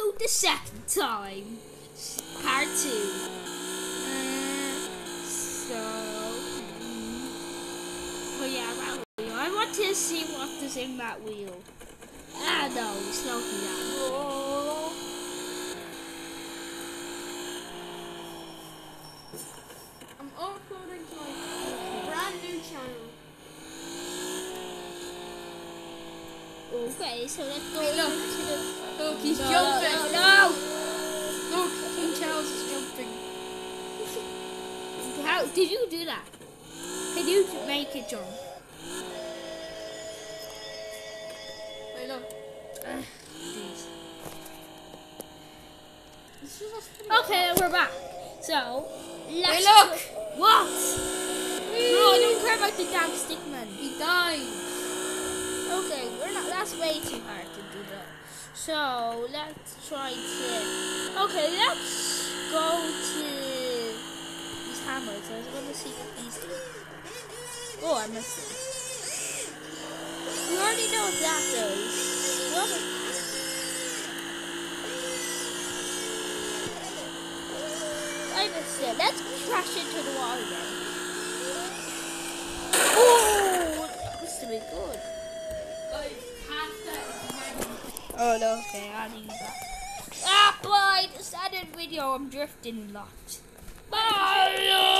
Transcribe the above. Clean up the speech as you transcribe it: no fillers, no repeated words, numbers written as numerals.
reload the second time. Part 2. Oh yeah, that wheel. I want to see what is in that wheel. Ah no, it's not that. Oh. I'm uploading to my brand new channel. Okay, so let's go Hey, look. to the... Look, he's No, jumping. no! Look, King Charles is jumping. How did you do that? Can you make it jump? Hey, look. Jeez. This is just Okay, we're back. So, let's... Hey, look. What? No, I don't care about the damn stickman. He died. Okay, that's way too hard to do that. So, let's try to... Okay, let's go to these hammers. I was going to see what these do. Oh, I missed it. We already know what that does. What is... I missed it. Let's crash into the wall again. Oh, that used to be good. Oh no, okay, I'll use that. Ah, boy, I just added video. I'm drifting a lot. Bye.